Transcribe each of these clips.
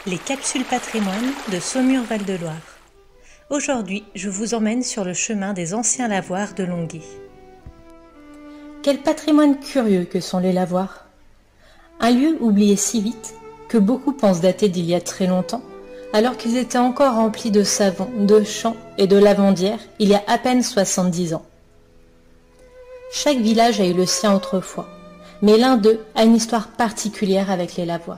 Les capsules patrimoine de Saumur-Val-de-Loire. Aujourd'hui, je vous emmène sur le chemin des anciens lavoirs de Longué. Quel patrimoine curieux que sont les lavoirs! Un lieu oublié si vite que beaucoup pensent dater d'il y a très longtemps, alors qu'ils étaient encore remplis de savons, de champs et de lavandières il y a à peine 70 ans. Chaque village a eu le sien autrefois, mais l'un d'eux a une histoire particulière avec les lavoirs.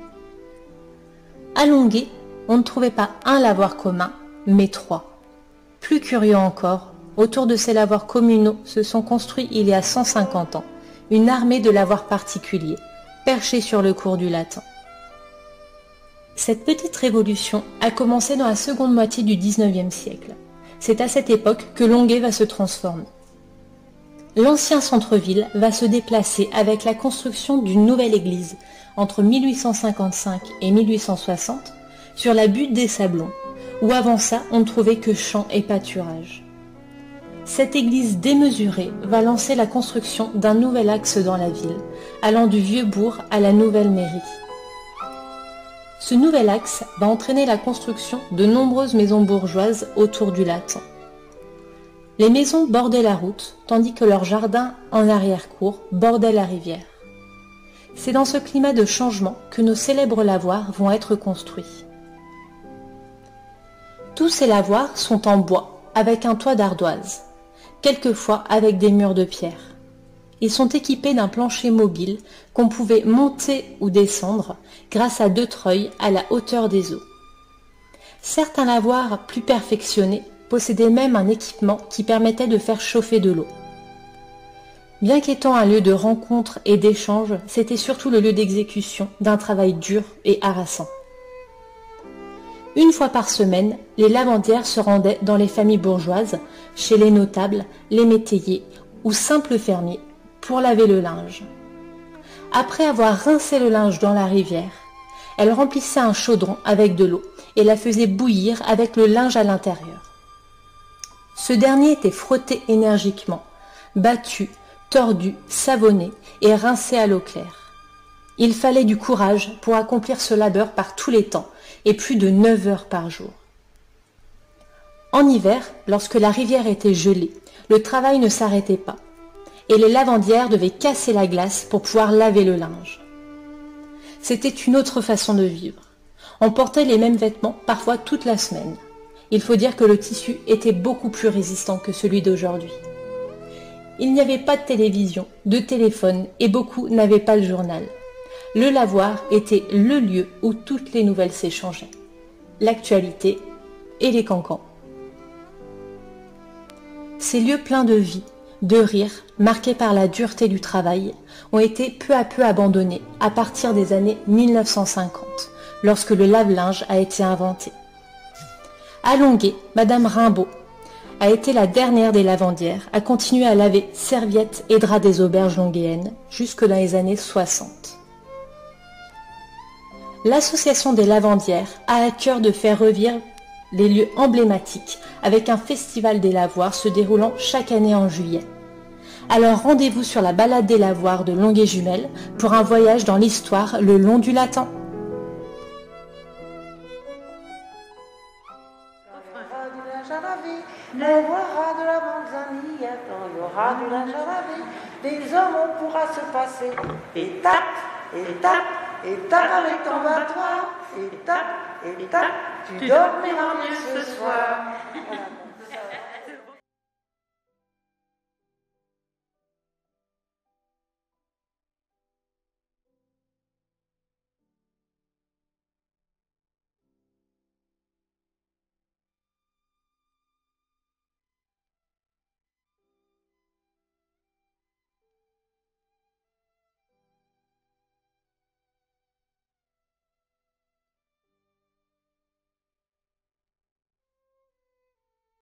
À Longué, on ne trouvait pas un lavoir commun, mais 3. Plus curieux encore, autour de ces lavoirs communaux se sont construits il y a 150 ans une armée de lavoirs particuliers, perchés sur le cours du Latin. Cette petite révolution a commencé dans la seconde moitié du XIXe siècle. C'est à cette époque que Longué va se transformer. L'ancien centre-ville va se déplacer avec la construction d'une nouvelle église entre 1855 et 1860 sur la butte des Sablons, où avant ça on ne trouvait que champs et pâturages. Cette église démesurée va lancer la construction d'un nouvel axe dans la ville, allant du vieux bourg à la nouvelle mairie. Ce nouvel axe va entraîner la construction de nombreuses maisons bourgeoises autour du Latin. Les maisons bordaient la route, tandis que leurs jardins en arrière-cour bordaient la rivière. C'est dans ce climat de changement que nos célèbres lavoirs vont être construits. Tous ces lavoirs sont en bois, avec un toit d'ardoise, quelquefois avec des murs de pierre. Ils sont équipés d'un plancher mobile qu'on pouvait monter ou descendre grâce à 2 treuils à la hauteur des eaux. Certains lavoirs plus perfectionnés possédait même un équipement qui permettait de faire chauffer de l'eau. Bien qu'étant un lieu de rencontre et d'échange, c'était surtout le lieu d'exécution d'un travail dur et harassant. Une fois par semaine, les lavandières se rendaient dans les familles bourgeoises, chez les notables, les métayers ou simples fermiers, pour laver le linge. Après avoir rincé le linge dans la rivière, elles remplissaient un chaudron avec de l'eau et la faisaient bouillir avec le linge à l'intérieur. Ce dernier était frotté énergiquement, battu, tordu, savonné et rincé à l'eau claire. Il fallait du courage pour accomplir ce labeur par tous les temps et plus de 9 heures par jour. En hiver, lorsque la rivière était gelée, le travail ne s'arrêtait pas et les lavandières devaient casser la glace pour pouvoir laver le linge. C'était une autre façon de vivre. On portait les mêmes vêtements parfois toute la semaine. Il faut dire que le tissu était beaucoup plus résistant que celui d'aujourd'hui. Il n'y avait pas de télévision, de téléphone et beaucoup n'avaient pas le journal. Le lavoir était le lieu où toutes les nouvelles s'échangeaient. L'actualité et les cancans. Ces lieux pleins de vie, de rire, marqués par la dureté du travail, ont été peu à peu abandonnés à partir des années 1950, lorsque le lave-linge a été inventé. À Longué, Madame Rimbaud a été la dernière des lavandières à continuer à laver serviettes et draps des auberges longuéennes jusque dans les années 60. L'association des lavandières a à cœur de faire revivre les lieux emblématiques avec un festival des lavoirs se déroulant chaque année en juillet. Alors rendez-vous sur la balade des lavoirs de Longué-Jumelles pour un voyage dans l'histoire le long du Latin. On boira de la Banzanie, attends, il y aura du linge à laver. Des hommes, on pourra se passer. Et tape, et tape, et tape avec ton battoir. Et tape, tu dormiras mieux ce soir. Voilà.